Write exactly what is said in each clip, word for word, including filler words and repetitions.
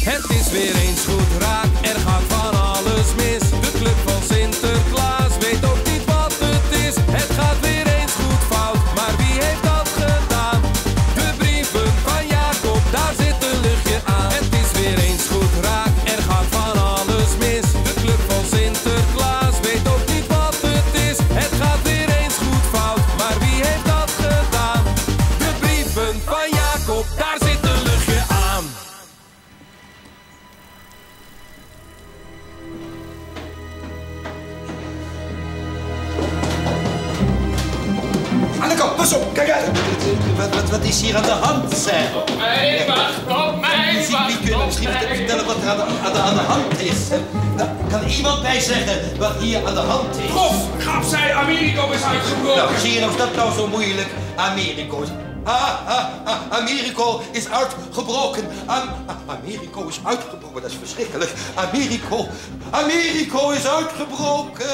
Het is weer eens goed raak, er gaat van alles mis. De club van Sinterklaas weet ook niet wat het is. Het gaat weer eens goed fout, maar wie heeft dat gedaan? De brieven van Jacob, daar zit een luchtje aan. Het is weer eens goed raak, er gaat van alles mis. De club van Sinterklaas weet ook niet wat het is. Het gaat weer eens goed fout, maar wie heeft dat gedaan? De brieven van Jacob, daar zit een luchtje aan. Anneke, pas op, kijk uit! Wat, wat, wat is hier aan de hand, zeg? Op mij wacht, op mij wacht, Wie kunnen misschien vertellen wat er aan de, aan de, aan de hand is? Nou, kan iemand mij zeggen wat hier aan de hand is? Prof, Grap zei Americo is uitgebroken. Nou, zie je of dat nou zo moeilijk? Americo is... Ah, ah, ah, Americo is uitgebroken. Am, Americo is uitgebroken, dat is verschrikkelijk. Americo, Americo is uitgebroken.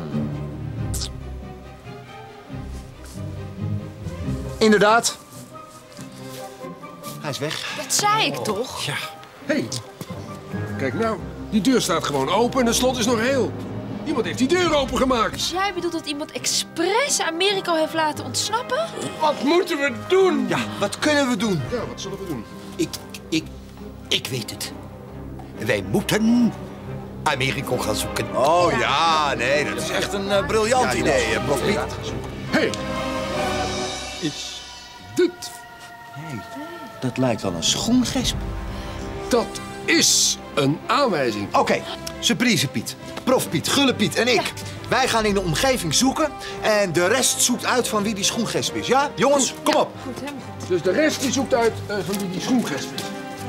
Inderdaad. Hij is weg. Dat zei ik toch? Ja. Hé, hey, kijk nou. Die deur staat gewoon open en het slot is nog heel. Iemand heeft die deur opengemaakt. Dus jij bedoelt dat iemand expres Americo heeft laten ontsnappen? Wat moeten we doen? Ja, wat kunnen we doen? Ja, wat zullen we doen? Ik, ik, ik weet het. Wij moeten Americo gaan zoeken. Oh ja, nee, dat is echt een uh, briljant ja, idee, uh, prof Piet. Hé, hey, is dit? Hey, dat lijkt wel een schoengesp. Dat is een aanwijzing. Oké, okay. Surprise Piet, prof Piet, Gulle Piet en ik. Ja. Wij gaan in de omgeving zoeken en de rest zoekt uit van wie die schoengesp is. Ja, jongens, kom op. Goed, helemaal goed. Dus de rest die zoekt uit uh, van wie die schoengesp is.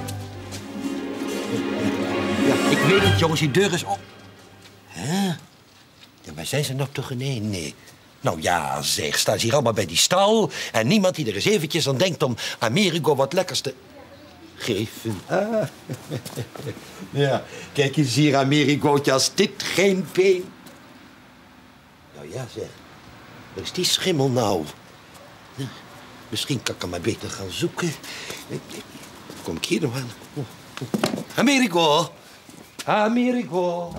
Ja, ik weet het, jongens, die deur is op. Hè? Ja, maar zijn ze nog toch? Nee, nee. Nou ja, zeg, staan ze hier allemaal bij die stal en niemand die er eens eventjes aan denkt om Americo wat lekkers te geven. Ah. Ja, kijk eens hier, Americootje, als dit geen peen. Nou ja, zeg, waar is die schimmel nou? Ja, misschien kan ik hem maar beter gaan zoeken. Kom ik hier nog aan? Americo! Americo!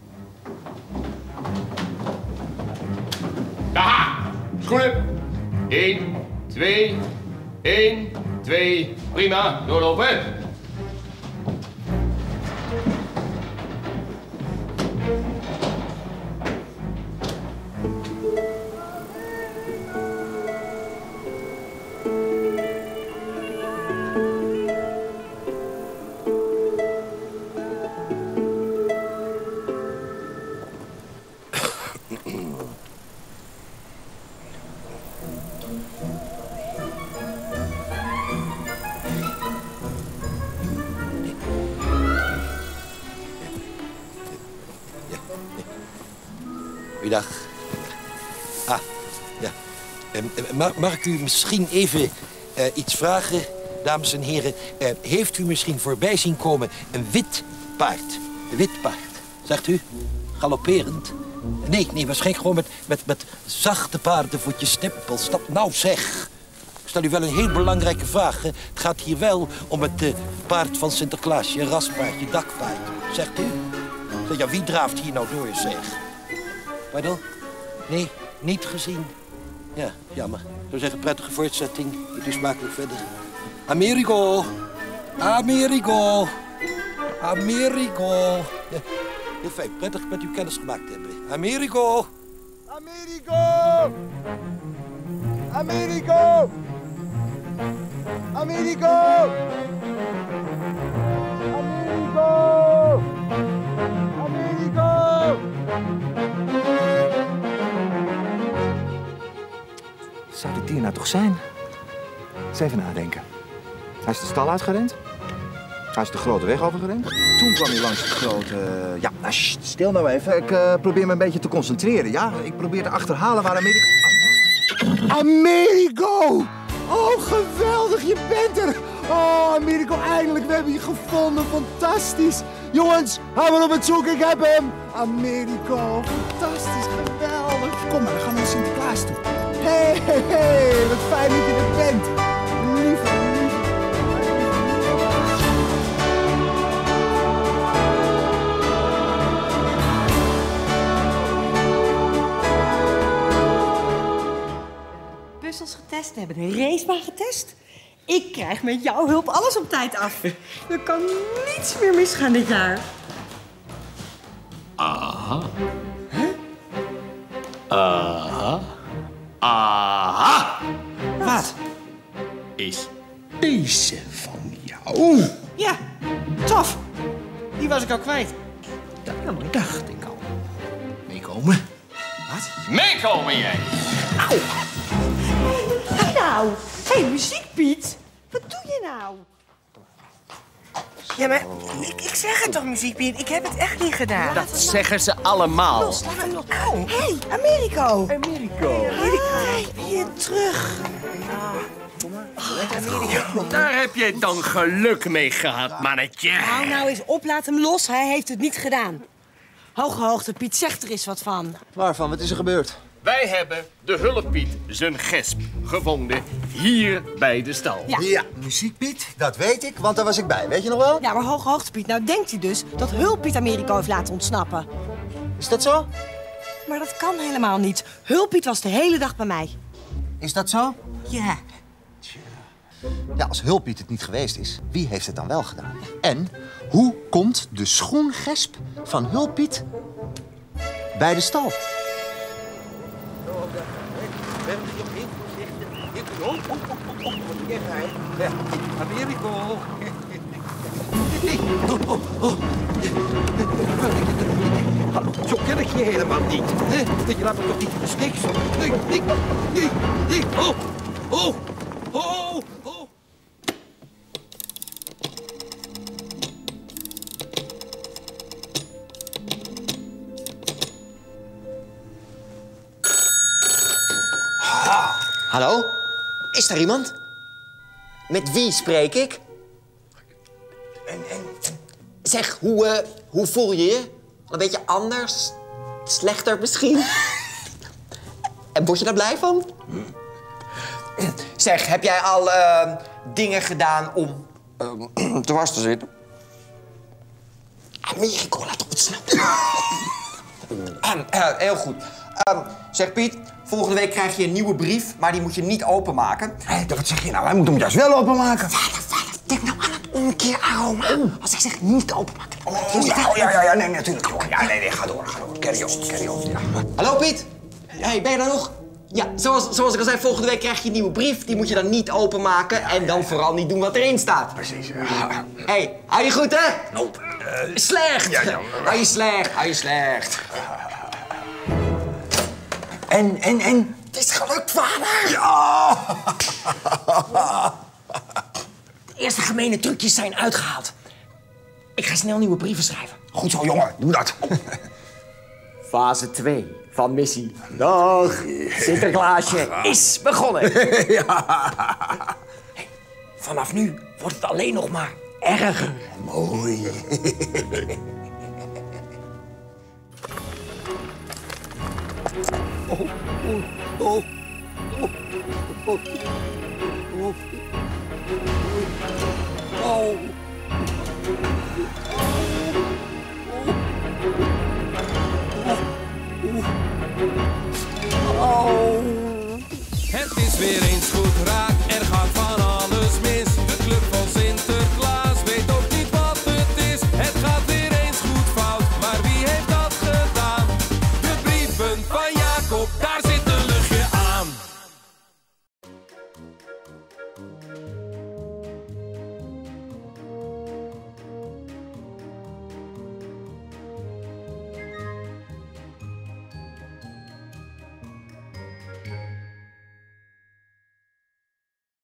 Aha! Schoenen. Eén, twee, één, twee. Prima, doorlopen. Goeiedag. Ah, ja. Mag, mag ik u misschien even uh, iets vragen, dames en heren? Uh, heeft u misschien voorbij zien komen een wit paard? Een wit paard. Zegt u? Galopperend? Nee, nee, waarschijnlijk gewoon met, met, met zachte paardenvoetjes, stempel. Stap. Nou zeg, ik stel u wel een heel belangrijke vraag. Hè. Het gaat hier wel om het uh, paard van Sinterklaasje, een raspaardje, dakpaard. Zegt u? Zeg, ja, wie draaft hier nou door, zeg? Pardon? Nee, niet gezien. Ja, jammer. Ik zou zeggen, prettige voortzetting. Het is smakelijk verder. Americo! Americo! Americo! Ja, heel fijn. Prettig met u kennis gemaakt hebben. Americo! Americo! Americo! Americo! Americo! Americo! Zou dit dier nou toch zijn? Eens even nadenken. Hij is de stal uitgerend. Hij is de grote weg overgerend. Toen kwam hij langs de grote... Ja, nou, sst, stil nou even. Ik uh, probeer me een beetje te concentreren, ja? Ik probeer te achterhalen waar Americo... Americo! Oh, geweldig, je bent er! Oh, Americo, eindelijk, we hebben je gevonden. Fantastisch. Jongens, hou maar op het zoeken, ik heb hem. Americo, fantastisch, geweldig. Kom maar, we gaan naar Sinterklaas toe. Hé, hé, hé, wat fijn dat je er bent. Lieve, lieve. We hebben de racebaan getest. Ik krijg met jouw hulp alles op tijd af. Er kan niets meer misgaan dit jaar. Aha. Huh? Aha. Aha. Wat? Is deze van jou? Ja, tof. Die was ik al kwijt. Dat dacht ik al. Meekomen. Wat? Meekomen jij. Auw. Nou, hé, hey, muziek, Piet. Wat doe je nou? Ja, maar ik, ik zeg het toch, muziekpiet? Ik heb het echt niet gedaan. Dat zeggen ze allemaal. Los, laat hem los. Hé, hey, Americo. Americo. Hey, ben je terug? Daar heb je dan geluk mee gehad, mannetje. Nou, nou eens op, laat hem los. Hij heeft het niet gedaan. Hoge hoogte, Piet, zeg er eens wat van. Waarvan? Wat is er gebeurd? Wij hebben de Hulppiet zijn gesp gevonden hier bij de stal. Ja. Ja, muziekpiet, dat weet ik, want daar was ik bij. Weet je nog wel? Ja, maar hoge hoogte, Piet, nou denkt hij dus dat Hulpiet Americo heeft laten ontsnappen. Is dat zo? Maar dat kan helemaal niet. Hulpiet was de hele dag bij mij. Is dat zo? Ja. Ja, als Hulpiet het niet geweest is, wie heeft het dan wel gedaan? En hoe komt de schoengesp van Hulpiet bij de stal? Americo. Zo ken ik je helemaal niet. Je laat me toch niet in de steek zo. Nee, nee, nee, nee. Oh, oh, oh, oh. Hallo? Is er iemand? Met wie spreek ik? En, en, zeg, hoe, uh, hoe voel je je? Een beetje anders? Slechter misschien? En word je daar blij van? Zeg, heb jij al uh, dingen gedaan om uh, dwars te zitten? Americo, laat op het snel. uh, uh, heel goed. Uh, zeg Piet, volgende week krijg je een nieuwe brief, maar die moet je niet openmaken. Hé, wat zeg je nou? Hij moet hem juist wel openmaken. Vader, vader, denk nou aan het omkeeraroma. Als ik zeg niet openmaken. Oh, ja, ja, ja, ja, nee, natuurlijk. Ja, nee, nee, ga door, ga door. Carry on, carry on. Ja. Hallo Piet. Hey, ben je daar nog? Ja, zoals, zoals ik al zei, volgende week krijg je een nieuwe brief. Die moet je dan niet openmaken en dan vooral niet doen wat erin staat. Precies. Hé, hey, hou je goed, hè? Nope. Uh, slecht. Ja, ja. Hou je slecht, hou je slecht. En, en, en? Het is gelukt, vader. Ja! De eerste gemene trucjes zijn uitgehaald. Ik ga snel nieuwe brieven schrijven. Goed zo, jongen. Doe dat. Fase twee van missie. Dag, Sinterklaasje is begonnen. Ja. Hey, vanaf nu wordt het alleen nog maar erger. Mooi. Oh, oh, oh, oh, oh, oh, oh.